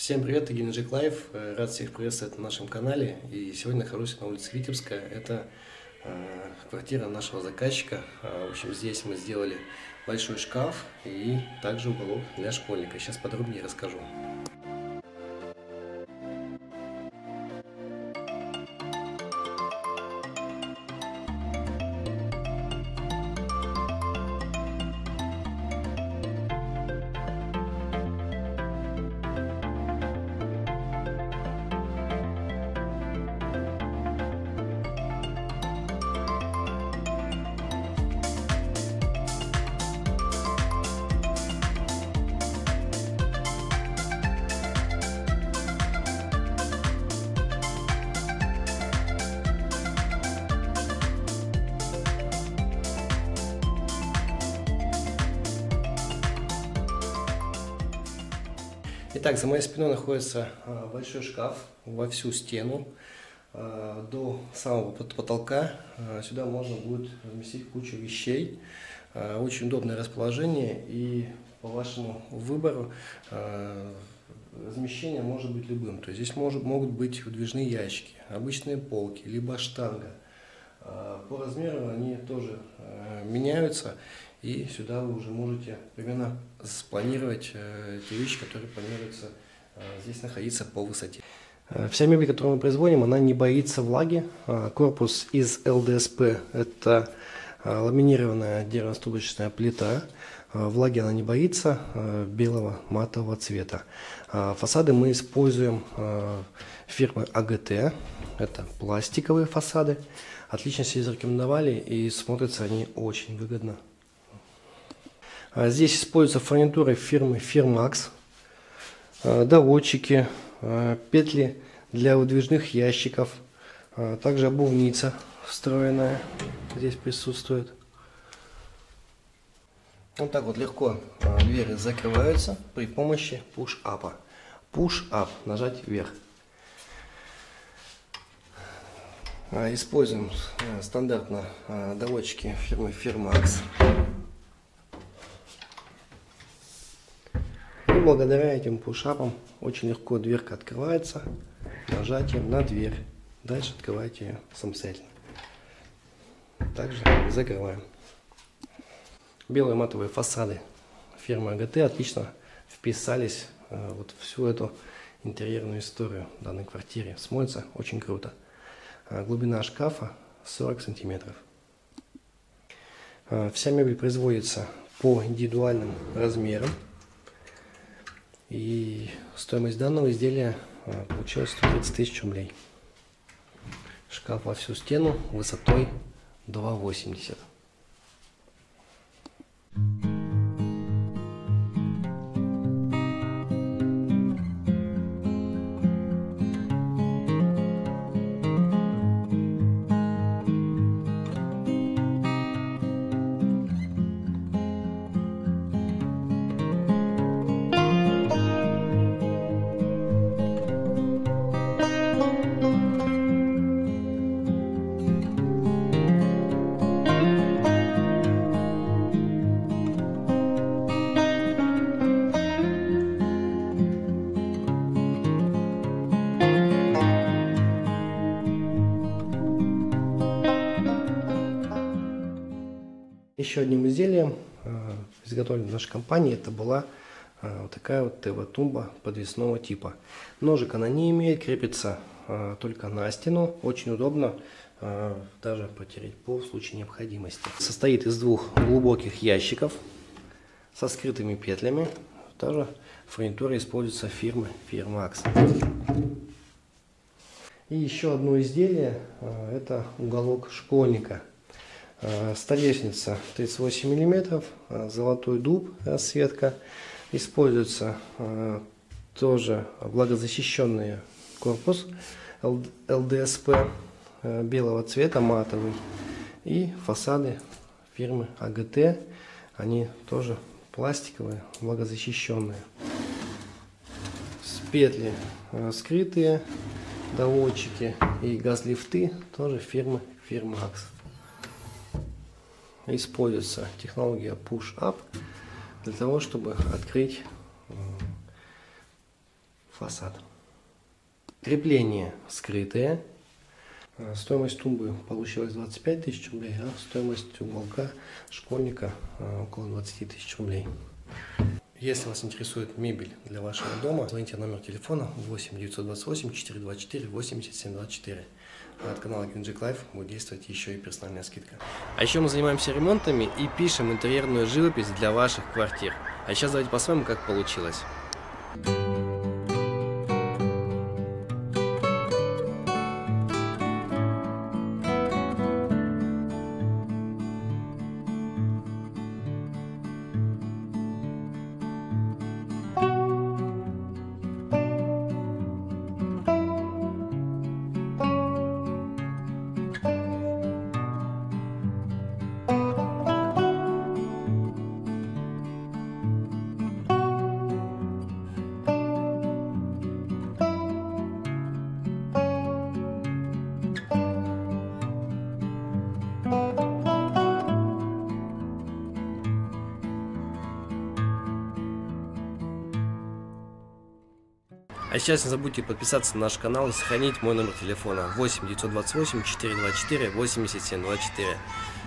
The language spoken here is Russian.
Всем привет, это Genetec Life. Рад всех приветствовать на нашем канале. И сегодня нахожусь на улице Витебская. Это квартира нашего заказчика. В общем, здесь мы сделали большой шкаф и также уголок для школьника. Сейчас подробнее расскажу. Итак, за моей спиной находится большой шкаф во всю стену, до самого потолка. Сюда можно будет разместить кучу вещей. Очень удобное расположение, и по вашему выбору размещение может быть любым. То есть здесь могут быть выдвижные ящики, обычные полки, либо штанга. По размеру они тоже меняются, и сюда вы уже можете примерно спланировать те вещи, которые планируются здесь находиться по высоте. Вся мебель, которую мы производим, она не боится влаги. Корпус из ЛДСП – это ламинированная деревно-ступочная плита. Влаги она не боится, белого матового цвета. Фасады мы используем фирмы АГТ. Это пластиковые фасады. Отлично себя зарекомендовали, и смотрятся они очень выгодно. Здесь используется фурнитура фирмы Firmax, доводчики, петли для выдвижных ящиков, также обувница встроенная здесь присутствует. Вот так вот легко двери закрываются при помощи push-up. Push-up, нажать вверх. Используем стандартно доводчики фирмы Firmax. И благодаря этим пушапам очень легко дверка открывается нажатием на дверь. Дальше открываете ее самостоятельно. Также закрываем. Белые матовые фасады фирмы АГТ отлично вписались вот в всю эту интерьерную историю в данной квартире. Смотрится очень круто. Глубина шкафа 40 сантиметров. Вся мебель производится по индивидуальным размерам. И стоимость данного изделия получилась 130 тысяч рублей. Шкаф во всю стену высотой 2,80. Еще одним изделием, изготовленным в нашей компании, это была вот такая вот ТВ-тумба подвесного типа. Ножик она не имеет, крепится только на стену. Очень удобно даже потереть пол в случае необходимости. Состоит из двух глубоких ящиков со скрытыми петлями. Тоже фурнитура используется фирмы Firmax. И еще одно изделие, это уголок школьника. Столешница 38 мм, золотой дуб, расцветка. Используется тоже влагозащищенный корпус ЛДСП белого цвета, матовый. И фасады фирмы АГТ, они тоже пластиковые, влагозащищенные. Петли скрытые, доводчики и газлифты тоже фирмы Firmax. Используется технология Push-Up для того, чтобы открыть фасад. Крепление скрытое. Стоимость тумбы получилась 25 тысяч рублей, а стоимость уголка школьника около 20 тысяч рублей. Если вас интересует мебель для вашего дома, звоните на номер телефона 8 928 424 8724. От канала Геленджик Лайф будет действовать еще и персональная скидка. А еще мы занимаемся ремонтами и пишем интерьерную живопись для ваших квартир. А сейчас давайте посмотрим, как получилось. А сейчас не забудьте подписаться на наш канал и сохранить мой номер телефона 8 928 424 8724.